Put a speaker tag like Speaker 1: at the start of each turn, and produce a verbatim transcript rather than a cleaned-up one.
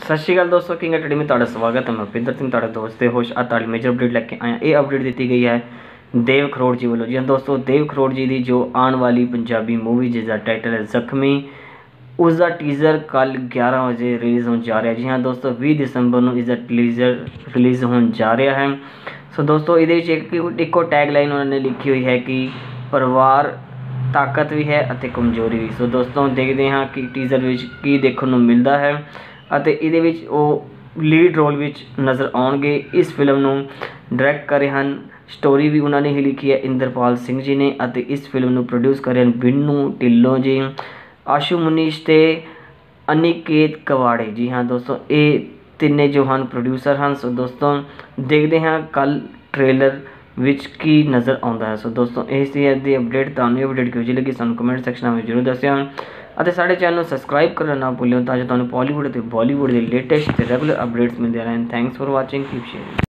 Speaker 1: सत श्रीकाल दोस्तों, king academy में तुहाडा स्वागत है। मैं पिंदर सिंह तुहाडा दोस्त होश आ तुहाडी मेजर अपडेट लैके आया। ये अपडेट दी गई है देव खरोड़ जी वालों। जी हाँ दोस्तों, देव खरोड़ जी की जो आने वाली पंजाबी मूवी जिसका टाइटल है जख्मी, उसका टीज़र कल ग्यारह बजे रिलीज़ होने जा रहा है। जी हाँ दोस्तों, बीस दिसंबर को इसका टीज़र रिलीज़ होने जा रहा है। सो दोस्तों, ये एक इको टैग लाइन उन्होंने लिखी हुई है कि परिवार ताकत भी है और कमजोरी भी। सो दोस्तों, देखते हैं कि टीज़र में की देखने को मिलता है ਅਤੇ ਇਹਦੇ ਵਿੱਚ ਉਹ ਲੀਡ ਰੋਲ ਵਿੱਚ ਨਜ਼ਰ ਆਉਣਗੇ। ਇਸ ਫਿਲਮ ਨੂੰ ਡਾਇਰੈਕਟ ਕਰ ਰਹੇ ਹਨ, ਸਟੋਰੀ ਵੀ ਉਹਨਾਂ ਨੇ ਹੀ ਲਿਖੀ ਹੈ ਇੰਦਰਪਾਲ ਸਿੰਘ ਜੀ ਨੇ, ਅਤੇ ਇਸ ਫਿਲਮ ਨੂੰ ਪ੍ਰੋਡਿਊਸ ਕਰ ਰਹੇ ਹਨ ਬਿੰਨੂ ਢਿੱਲੋਂ ਜੀ, ਆਸ਼ੂ ਮੁਨੀਸ਼ ਤੇ ਅਨਿਕੇਤ ਕਵਾੜੇ। ਜੀ ਹਾਂ ਦੋਸਤੋ, ਇਹ ਤਿੰਨੇ ਜੋ ਹਨ ਪ੍ਰੋਡਿਊਸਰ ਹਨ। ਸੋ ਦੋਸਤੋ, ਦੇਖਦੇ ਹਾਂ ਕੱਲ ਟ੍ਰੇਲਰ ਵਿੱਚ ਕੀ ਨਜ਼ਰ ਆਉਂਦਾ ਹੈ। ਸੋ ਦੋਸਤੋ, ਇਹ ਸੀ ਅੱਜ ਦੀ ਅਪਡੇਟ। ਤੁਹਾਨੂੰ ਇਹ ਅਪਡੇਟ ਕਿਹੋ ਜਿਹੀ ਲੱਗੀ ਸਾਨੂੰ ਕਮੈਂਟ ਸੈਕਸ਼ਨ ਵਿੱਚ ਜ਼ਰੂਰ ਦੱਸਿਓ, ਅਤੇ ਸਾਡੇ ਚੈਨਲ ਨੂੰ ਸਬਸਕ੍ਰਾਈਬ ਕਰਨਾ ਨਾ ਭੁੱਲਿਓ ਤਾਂ ਜੋ ਤੁਹਾਨੂੰ ਬਾਲੀਵੁੱਡ ਅਤੇ ਬਾਲੀਵੁੱਡ ਦੇ ਲੇਟੈਸਟ ਅਤੇ ਰੈਗੂਲਰ ਅਪਡੇਟਸ ਮਿਲਦੇ ਰਹਿਣ। Thanks for watching, keep sharing.